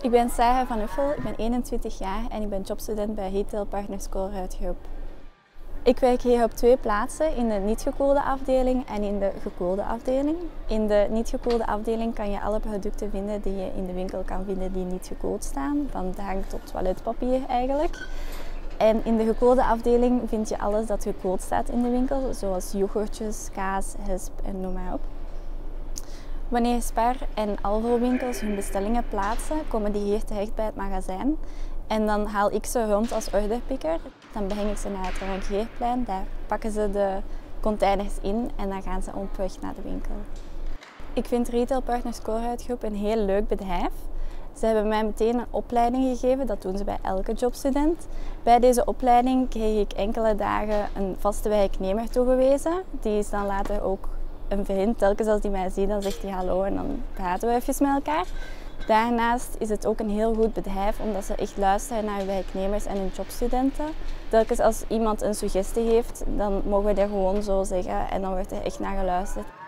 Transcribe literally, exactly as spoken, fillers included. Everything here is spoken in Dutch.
Ik ben Sarah van Uffel, ik ben eenentwintig jaar en ik ben jobstudent bij Retail Partners Colruyt Groep. Ik werk hier op twee plaatsen, in de niet gekoelde afdeling en in de gekoelde afdeling. In de niet gekoelde afdeling kan je alle producten vinden die je in de winkel kan vinden die niet gekoeld staan, van drank tot toiletpapier eigenlijk. En in de gekoelde afdeling vind je alles dat gekoeld staat in de winkel, zoals yoghurtjes, kaas, hesp en noem maar op. Wanneer Spar en Alvo winkels hun bestellingen plaatsen, komen die hier terecht bij het magazijn. En dan haal ik ze rond als orderpicker. Dan breng ik ze naar het rangeerplein, daar pakken ze de containers in en dan gaan ze op weg naar de winkel. Ik vind Retail Partners Colruyt Groep een heel leuk bedrijf. Ze hebben mij meteen een opleiding gegeven, dat doen ze bij elke jobstudent. Bij deze opleiding kreeg ik enkele dagen een vaste werknemer toegewezen. Die is dan later ook een vriend. Telkens als die mij ziet, dan zegt hij hallo en dan praten we even met elkaar. Daarnaast is het ook een heel goed bedrijf, omdat ze echt luisteren naar hun werknemers en hun jobstudenten. Telkens als iemand een suggestie heeft, dan mogen we dat gewoon zo zeggen en dan wordt er echt naar geluisterd.